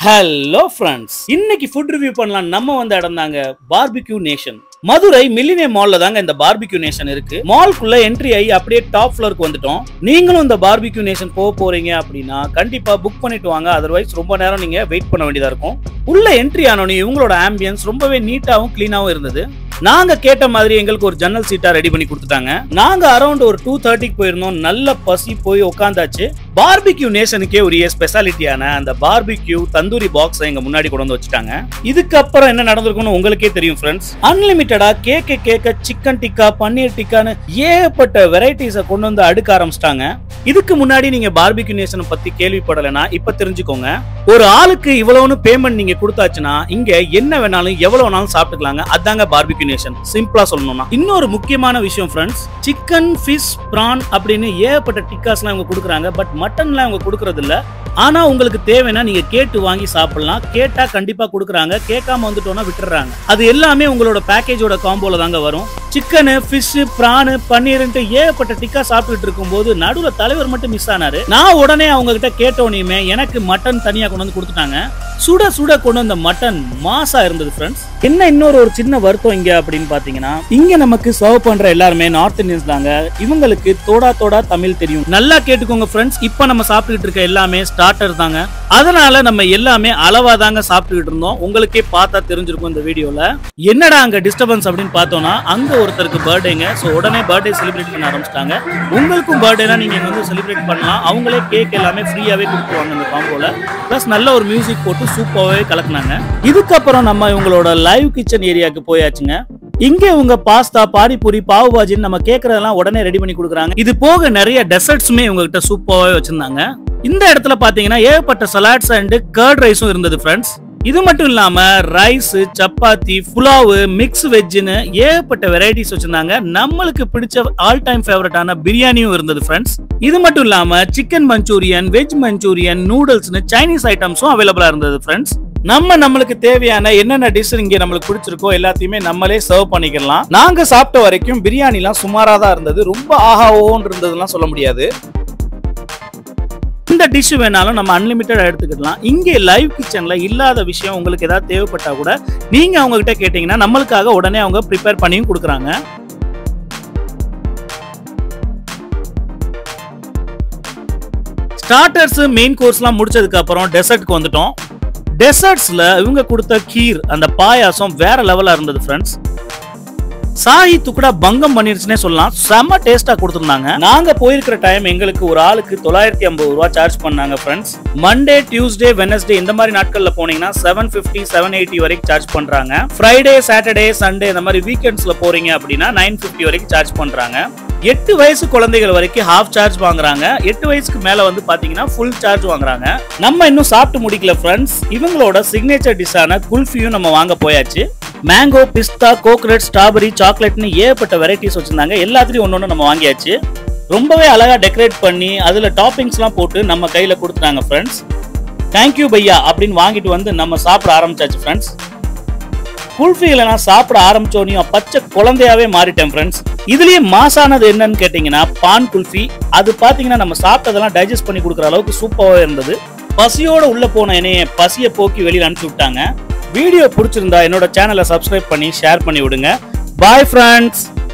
Hello friends. இன்னைக்கு food review பண்ணலாம். நம்ம வந்த இடம் தாங்க பார்பிக்யூ நேஷன். மதுரை மில்லினியம் மால்ல தாங்க இந்த பார்பிக்யூ நேஷன் இருக்கு. மால்க்குள்ள என்ட்ரி ஆகி அப்படியே டாப் ஃப்ளோருக்கு வந்துட்டோம். நீங்களும் இந்த பார்பிக்யூ நேஷன் போறீங்க அப்படின்னா கண்டிப்பா புக் பண்ணிட்டு வாங்க. அதர்வைஸ் ரொம்ப நேரம் நீங்க வெயிட் பண்ண வேண்டியதா இருக்கும். உள்ள என்ட்ரி ஆனோனே இவங்களோட ஆம்பியன்ஸ் ரொம்பவே நீட்டாவும் கிளீனாவும் இருந்தது. நாங்க கேட்ட மாதிரி எங்களுக்கு ஒரு ஜன்னல் சீட்டா ரெடி பண்ணி கொடுத்துட்டாங்க. நாங்க அரௌண்ட் ஒரு 2:30க்கு போயிருந்தோம். நல்ல பசி போய் உட்காந்தாச்சு. பார்பிக்யூ நேஷனுக்கே ஒரு ஸ்பெஷாலிட்டியான அந்த பார்பிக்யூ தந்தூரி பாக்ஸ் எங்க முன்னாடி கொண்டு வந்து வச்சுட்டாங்க. இதுக்கப்புறம் என்ன நடந்திருக்கும்னு உங்களுக்கே தெரியும் ஃப்ரெண்ட்ஸ். அன்லிமிட்டடா கேக்க சிக்கன் டிக்கா, பன்னீர் டிக்கான்னு ஏகப்பட்ட வெரைட்டிஸை கொண்டு வந்து அடுக்க ஆரம்பிச்சிட்டாங்க. இதுக்கு முன்னாடி நீங்க பார்பிக்யூ நேஷனை பத்தி கேள்விப்படலைன்னா இப்ப தெரிஞ்சுக்கோங்க. ஒரு ஆளுக்கு இவ்வளவுன்னு பேமெண்ட் நீங்க கொடுத்தாச்சுன்னா இங்க என்ன வேணாலும் எவ்வளவு வேணாலும் சாப்பிட்டுக்கலாங்க. அதாங்க பார்பிக்யூ நேஷன். சிம்பிளா சொல்லணும்னா இன்னொரு முக்கியமான விஷயம் ஃப்ரெண்ட்ஸ், சிக்கன், ஃபிஷ், பிரான் அப்படின்னு ஏகப்பட்ட டிக்காஸ்லாம் இவங்க கொடுக்குறாங்க. பட் மட்டன்லாம் இவங்க கொடுக்கறது இல்ல. ஆனா உங்களுக்கு தேவைன்னா நீங்க கேட்டு வாங்கி சாப்பிடலாம். கேட்டா கண்டிப்பா கொடுக்குறாங்க. கேட்காம வந்துட்டோம்னா விட்டுறாங்க. அது எல்லாமே உங்களோட பேக்கேஜோட காம்போல தாங்க வரும். சிக்கன், ஃபிஷ், பிரான், பன்னீர்ன்ட்டு ஏகப்பட்ட டிக்கா சாப்பிட்டுட்டு இருக்கும்போது நடுவுல தலைவர் மட்டும் மிஸ் ஆனாரு. நான் உடனே அவங்க கிட்ட கேட்டோனையுமே எனக்கு மட்டன் தனியா கொண்டு வந்து கொடுத்துட்டாங்க. சுட சுட கொண்டு வந்த மட்டன் மாசா இருந்தது ஃப்ரெண்ட்ஸ். என்ன இன்னொரு ஒரு சின்ன வருத்தம் இங்க அப்படின்னு பாத்தீங்கன்னா, இங்க நமக்கு சர்வ் பண்ற எல்லாருமே நார்த் இந்தியன்ஸ் தாங்க. இவங்களுக்கு தோடா தமிழ் தெரியும். நல்லா கேட்டுக்கோங்க ஃப்ரெண்ட்ஸ். இப்ப நம்ம சாப்பிட்டுட்டு இருக்க எல்லாமே ஸ்டார்டர் தாங்க. அதனால நம்ம எல்லாமே அளவா தாங்க சாப்பிட்டுட்டு இருந்தோம். உங்களுக்கே பார்த்தா தெரிஞ்சிருக்கும் இந்த வீடியோல. என்னடா அங்க டிஸ்டர்பன்ஸ் அப்படின்னு பார்த்தோம்னா, அங்க ஒருத்தருக்கு பர்த்டேங்க. சோ உடனே பர்த்டே செலிப்ரேட் பண்ண ஆரம்பிச்சிட்டாங்க. உங்களுக்கும் பர்த்டேனா நீங்க இங்க வந்து செலிப்ரேட் பண்ணலாம். அவங்களே கேக் எல்லாமே ஃப்ரீயாவே கொடுத்துருவாங்க இந்த காம்போல. பிளஸ் நல்ல ஒரு மியூசிக் போட்டு சூப்பராகவே கலக்குனாங்க. இதுக்கப்புறம் நம்ம இவங்களோட லைவ் கிச்சன் ஏரியாவுக்கு போயாச்சுங்க. இங்க இவங்க பாஸ்தா, பானிபூரி, பாவ் பாஜின்னு நம்ம கேக்குறதெல்லாம் உடனே ரெடி பண்ணி கொடுக்குறாங்க. இது போக நிறைய டெசர்ட்ஸுமே இவங்க கிட்ட சூப்பராகவே வச்சிருந்தாங்க. இந்த இடத்துல பாத்தீங்கன்னா ஏகப்பட்ட சலாட்ஸ் அண்ட் கர்ட் ரைஸும் இருந்தது ஃப்ரெண்ட்ஸ். இது மட்டும் இல்லாம ரைஸ், சப்பாத்தி, புலாவு, மிக்ஸ் வெஜ்னு ஏகப்பட்ட வெரைட்டிஸ் வச்சிருந்தாங்க. நம்மளுக்கு பிடிச்ச ஆல் டைம் ஃபேவரட்டான பிரியாணியும் இருந்தது ஃப்ரெண்ட்ஸ். இது மட்டும் இல்லாம சிக்கன் மஞ்சூரியன், வெஜ் மஞ்சூரியன், நூடுல்ஸ்னு சைனீஸ் ஐட்டம்ஸும் அவைலபிளா இருந்தது ஃப்ரெண்ட்ஸ். நம்மளுக்கு தேவையான என்னென்ன டிஷ் இங்க நம்மளுக்கு பிடிச்சிருக்கோ எல்லாத்தையுமே நம்மளே சர்வ் பண்ணிக்கலாம். நாங்க சாப்பிட்ட வரைக்கும் பிரியாணி எல்லாம் சுமாரா தான் இருந்தது. ரொம்ப ஆஹாவோன்னு இருந்ததுலாம் சொல்ல முடியாது. இந்த டிஷ் வேணாலும் நம்ம அன்லிமிட்டடா எடுத்துக்கலாம். இங்கே லைவ் கிச்சன்ல இல்லாத விஷயம் உங்களுக்கு ஏதாவது தேவைப்பட்டா கூட நீங்க அவங்க கிட்ட கேட்டீங்கன்னா நம்மளுக்காக உடனே அவங்க ப்ரிப்பேர் பண்ணியும் கொடுக்குறாங்க. ஸ்டார்டர்ஸ், மெயின் கோர்ஸ்லாம் முடிச்சதுக்கு அப்புறம் டெசர்ட்க்கு வந்துட்டோம். டெசர்ட்ஸ்ல இவங்க கொடுத்த கீர், அந்த பாயாசம் வேற லெவலா இருந்தது ஃப்ரெண்ட்ஸ். சாஹி துக்குடா பங்கம் பண்ணிருச்சுனே சொல்லலாம். செம்ம டேஸ்டா கொடுத்துருந்தாங்க. நாங்க போயிருக்கிற டைம் எங்களுக்கு ஒரு ஆளுக்கு 950 ரூபாய் சார்ஜ் பண்ணாங்க ஃப்ரெண்ட்ஸ். மண்டே, டியூஸ்டே, வெனஸ்டே இந்த மாதிரி நாட்கள்ல போனீங்கன்னா 750, 780 வரைக்கும் சார்ஜ் பண்றாங்க. ஃப்ரைடே, சாட்டர்டே, சண்டே இந்த மாதிரி வீக்கெண்ட்ஸ்ல போறீங்க அப்படின்னா 950 வரைக்கும் சார்ஜ் பண்றாங்க. 8 வயசு குழந்தைகள் வரைக்கும் ஹாஃப் சார்ஜ் வாங்குறாங்க. 8 வயசுக்கு மேல வந்து பாத்தீங்கன்னா ஃபுல் சார்ஜ் வாங்குறாங்க. நம்ம இன்னும் சாப்பிட்டு முடிக்கல ஃப்ரெண்ட்ஸ். இவங்களோட சிக்னேச்சர் டிஷ்ஷான குல்ஃபியும் நம்ம வாங்க போயாச்சு. மேங்கோ, பிஸ்தா, கோகனட், ஸ்ட்ராபெரி, சாக்லேட்னு ஏகப்பட்ட வெரைட்டிஸ் வச்சிருந்தாங்க. எல்லாத்துலயும் ஒன்னொன்னு நம்ம வாங்கியாச்சு. ரொம்பவே அழகா டெக்கரேட் பண்ணி அதுல டாப்பிங்ஸ்லாம் போட்டு நம்ம கையில கொடுத்துட்டாங்க ஃப்ரெண்ட்ஸ். தேங்க்யூ பையா அப்படின்னு வாங்கிட்டு வந்து நம்ம சாப்பிட ஆரம்பிச்சாச்சு ஃப்ரெண்ட்ஸ். குல்ஃபிகளை நான் சாப்பிட ஆரம்பிச்சோனையும் பச்சை குழந்தையாவே மாறிட்டேன் ஃப்ரெண்ட்ஸ். இதுலயே மாசானது என்னன்னு கேட்டீங்கன்னா பான் குல்ஃபி. அது பாத்தீங்கன்னா நம்ம சாப்பிட்டதெல்லாம் டைஜஸ்ட் பண்ணி கொடுக்குற அளவுக்கு சூப்பராகவே இருந்தது. பசியோட உள்ள போன என்னைய பசியை போக்கி வெளியில அனுப்பிச்சு விட்டாங்க. வீடியோ பிடிச்சிருந்தா என்னோட சேனலை சப்ஸ்கிரைப் பண்ணி ஷேர் பண்ணி விடுங்க. Bye friends.